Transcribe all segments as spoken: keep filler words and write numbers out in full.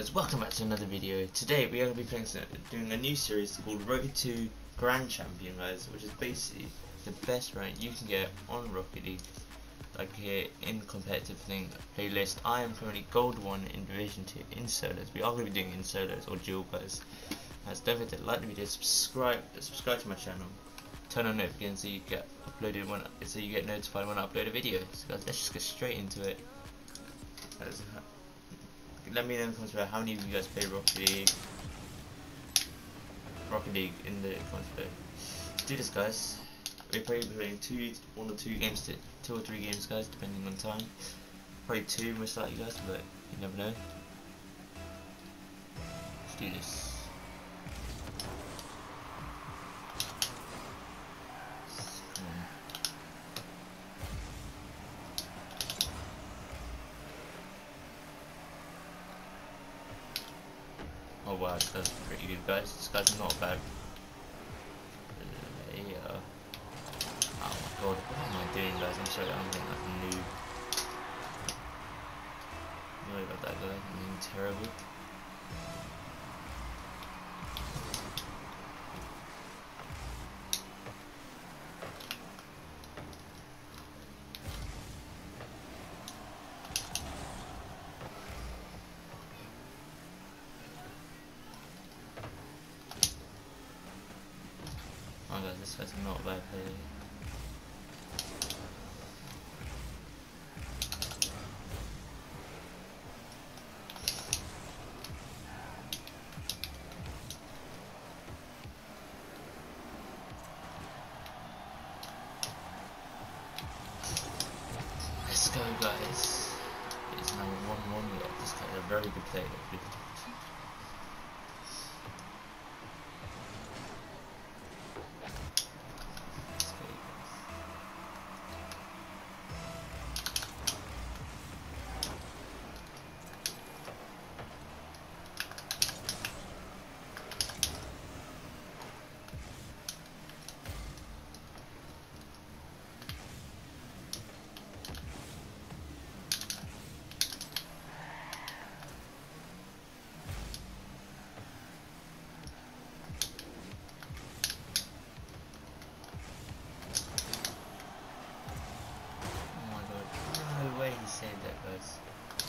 guys, welcome back to another video. Today we are going to be playing, doing a new series called Rocket two Grand Champion, guys, which is basically the best rank you can get on Rocket League, like here in competitive thing playlist. I am currently gold one in Division two in solos. We are going to be doing in solos or dual, guys. Guys, don't forget to like the video, subscribe, subscribe to my channel, turn on notifications so you get uploaded when so you get notified when I upload a video. So guys, let's just get straight into it. Guys, let me know in the comments below how many of you guys play Rocket League. Rocket League in the comments below. Let's do this, guys. We're probably playing two, one or two games, to, two or three games, guys, depending on time. Probably two most likely, guys, but you never know. Let's do this. Oh wow, this guy's pretty good, guys. This guy's not bad. Uh, oh my god, what am I doing, guys? I'm sorry, I'm getting like a noob. Sorry about that, guys. I'm being terrible. Oh guys, this guy's not bad player. Let's go, guys. It's now one one yet. This guy's a very good player. He saved that, guys.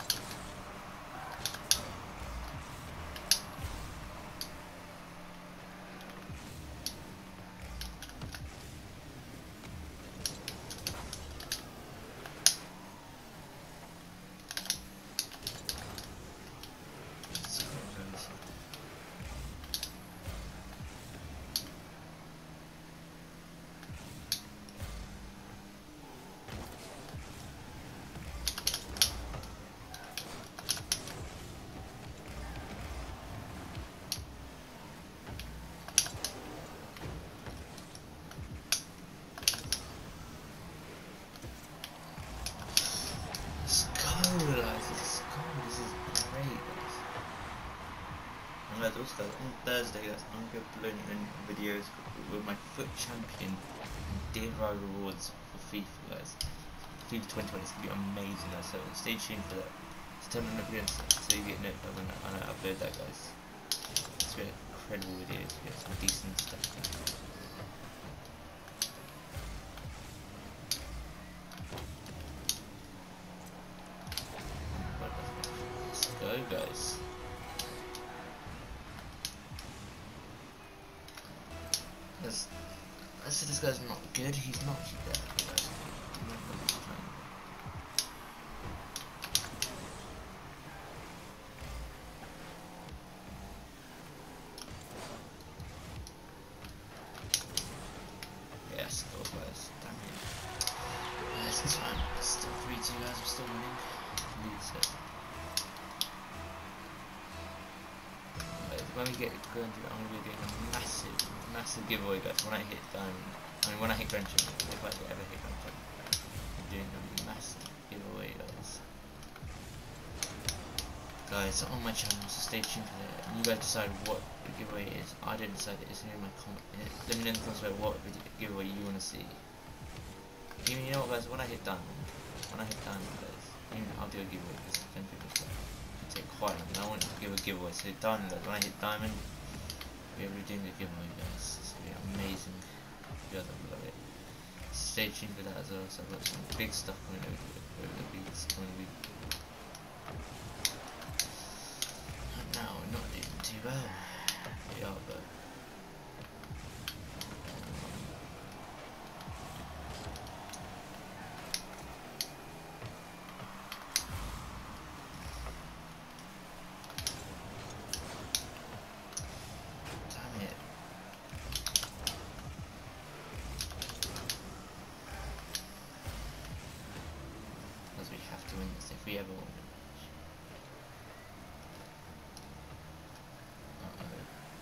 Guys, also on Thursday, guys, I'm going to be uploading videos with my foot champion and dear rewards for FIFA, guys. FIFA twenty twenty is going to be amazing, guys, so stay tuned for that. So turn on notifications so you get notified when I, when I upload that, guys. It's going to be incredible videos, get some decent stuff. Let's go, guys. Because I said this guy's not good, he's not there. Yes, go guys, damn it. Yes, it's fine. It's still three two, guys, I'm still winning. Lose it. When we get going through, I'm going to be doing a massive, massive giveaway, guys. When I hit diamond, I mean when I hit Grand Champion, if I ever hit Grand Champion, I'm doing a massive giveaway, guys. Guys, on my channel, so stay tuned for that. And you guys decide what the giveaway is. I didn't decide it. It's in my comment. Let me know in the comments about what video giveaway you want to see. Even you know what, guys? When I hit diamond, when I hit diamond, guys, even I'll do a giveaway because I don't think it's like take quite long. I want to give a giveaway. So diamond, when I hit diamond, we'll be doing the giveaway, guys. It's gonna be amazing. You guys will love it. Stay tuned for that as well. So I've got some big stuff coming over the, over the weeks coming week. No, we're not doing too bad. We are, but. If we ever want to match. Uh oh.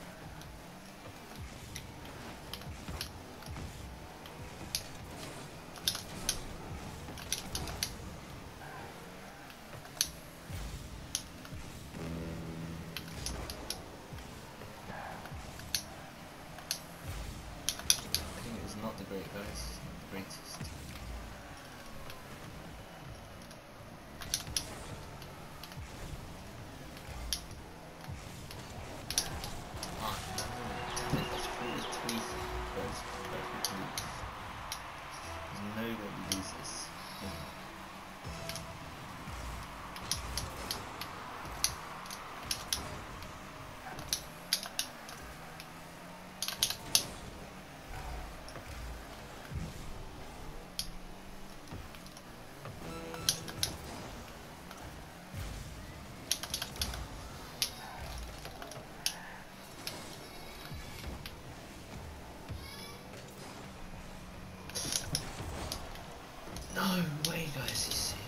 I think it was not the great guys, not the greatest. Nobody loses. No way, guys, he's safe.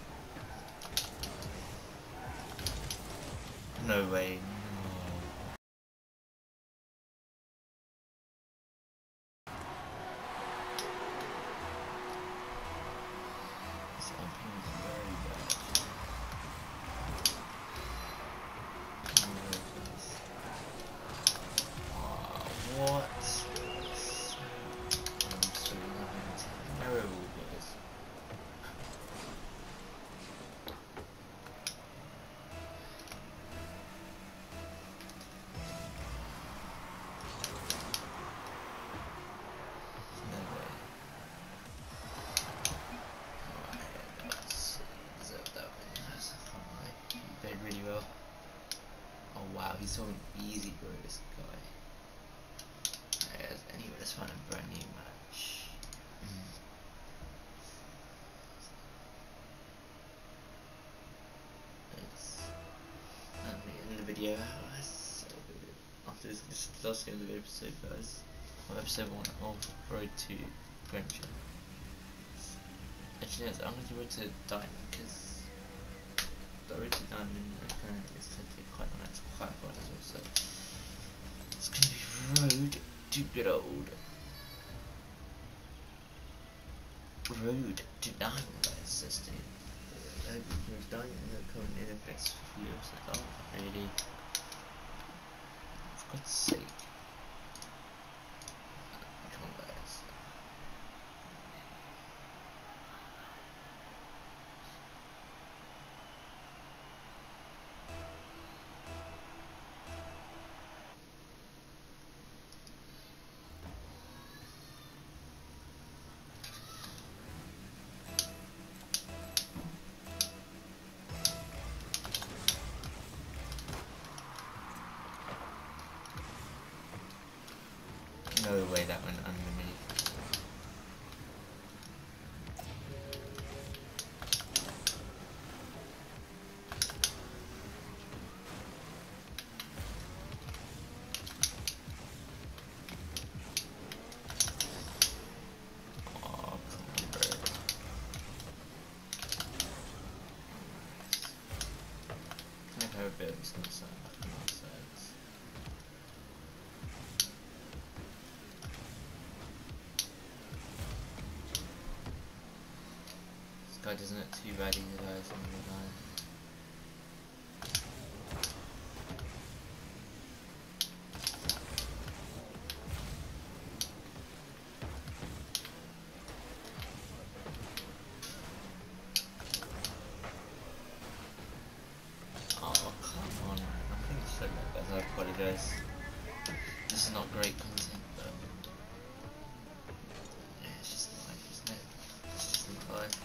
No way, no. This opening is very bad. Oh, what? I'm so terrible, guys. Really well. Oh wow, he's so easy, bro, this guy. Yes, anyway, let's find a brand new match. Mm. It's and the end of the video. So after this, this is the last game of the episode, guys. Or episode one of Road to Grand Champ. Actually, yes, I'm going to go to Diamond because. The road to diamond apparently is going to be quite nice, quite fun as well, so it's going to be road to good old road to diamond, guys. Let's do it. I hope you can diamond and coming in the next few episodes. Oh, really? For God's sake. Come on, guys. No way that went underneath. Oh, come on, bro. Can I have a bit of this inside? Guy doesn't look too bad either, guys. I'm gonna lie. Oh, I apologise. This is not great content, but yeah, it's just life, isn't it? It's just life.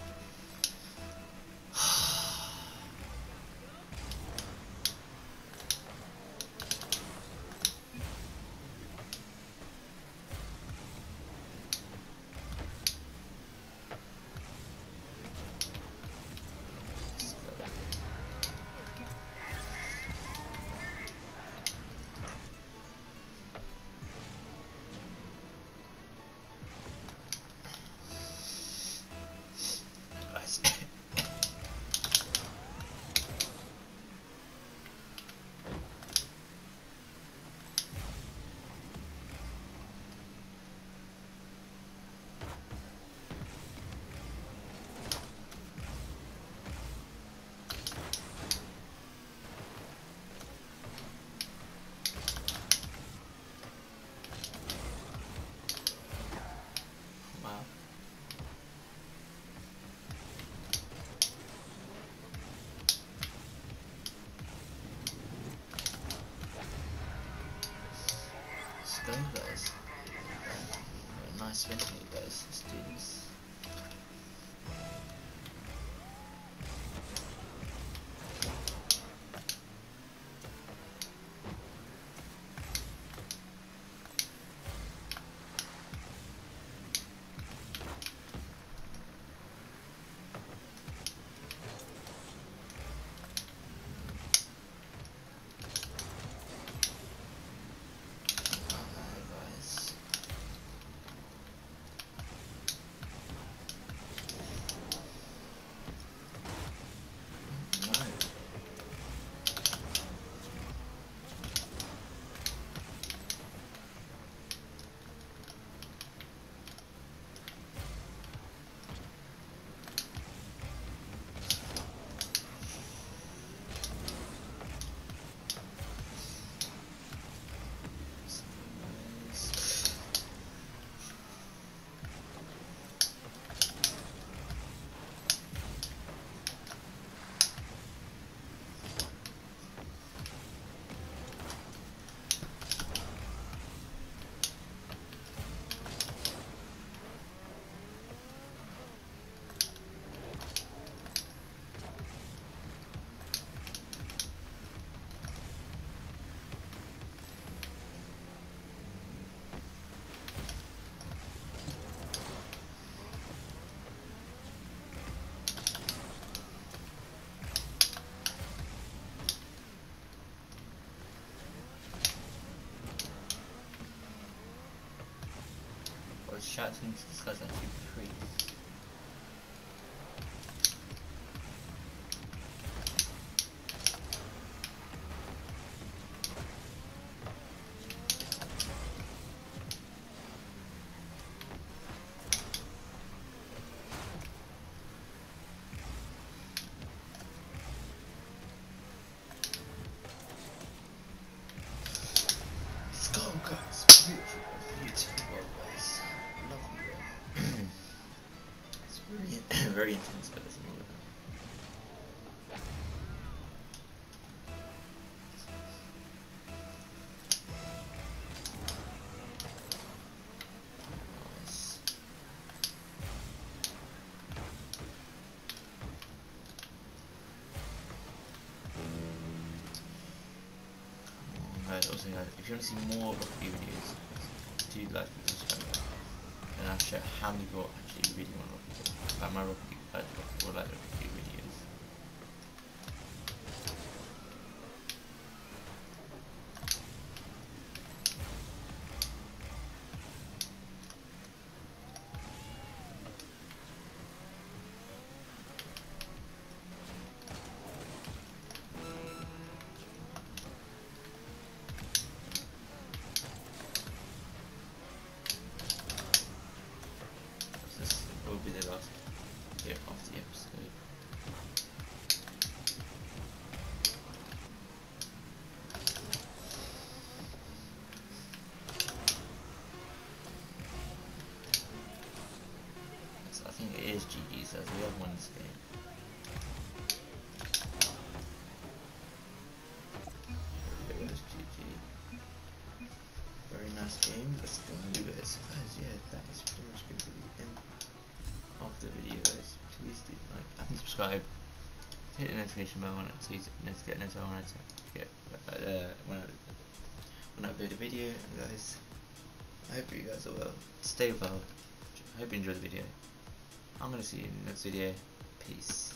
Go guys. Right, nice win here guys, let's do this. Shout to this guy's actually free. Let's go guys, beautiful, beautiful guys. It's very, very intense, but it's not. Nice. Guys, also guys, if you want to see more rugby videos, do like and subscribe. And I'll show how many people actually really want rugby, like my rugby, like or like rugby videos. Will be the last here of the episode. subscribe, hit the notification bell so you get notified when I get uh, when I when I upload a video. And guys, I hope you guys are well. Stay well. I hope you enjoyed the video. I'm gonna see you in the next video. Peace.